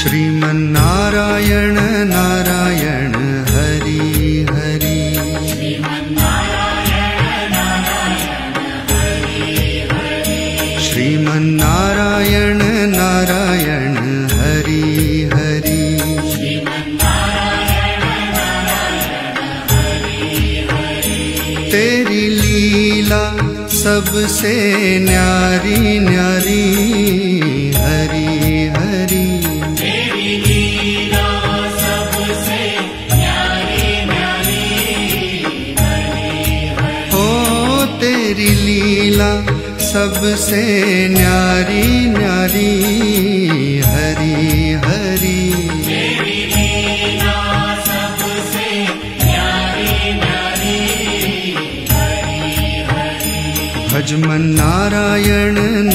श्रीमन्नारायण नारायण हरि हरि। श्रीमन्नारायण नारायण हरि हरि। तेरी लीला सबसे न्यारी न्यारी हरि हरि। तेरी लीला सबसे न्यारी न्यारी हरि हरि। ओ तेरी लीला सबसे न्यारी न्यारी हरि हरि। तेरी लीला सबसे न्यारी न्यारी हरि हरि। भज मन नारायण